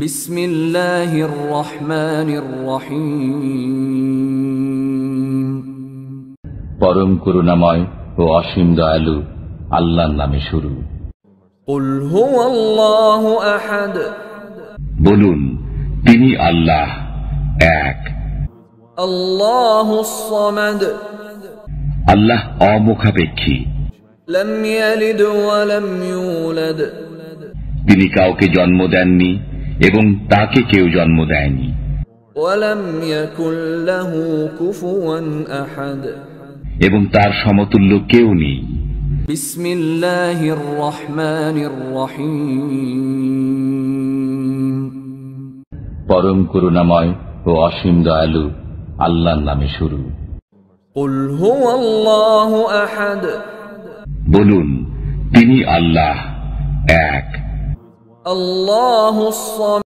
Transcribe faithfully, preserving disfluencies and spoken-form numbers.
বিসমিল্লাহির রহমানির রহিম। পরম করুণাময় ও অসীম দয়ালু আল্লাহর নামে শুরু। কুল হুয়াল্লাহু আহাদ। বলুন, তিনি আল্লাহ এক। আল্লাহুস সামাদ। আল্লাহ অমুখাপেক্ষী। লাম ইয়ালিদ ওয়া লাম ইউলাদ। তিনি কাউকে জন্ম দেননি এবং তাকে কেউ জন্ম দেয়নি। ওয়া লাম ইয়াকুল লাহু কুফুয়ান আহাদ। এবং তার সমতুল্য কেউ নেই। বিসমিল্লাহির রহমানির রহিম। পরম করুণাময় ও অসীম দয়ালু আল্লাহর নামে শুরু। কুল হুয়াল্লাহু আহাদ। বলুন, তিনি আল্লাহ এক। আল্লাহুস সামাদ।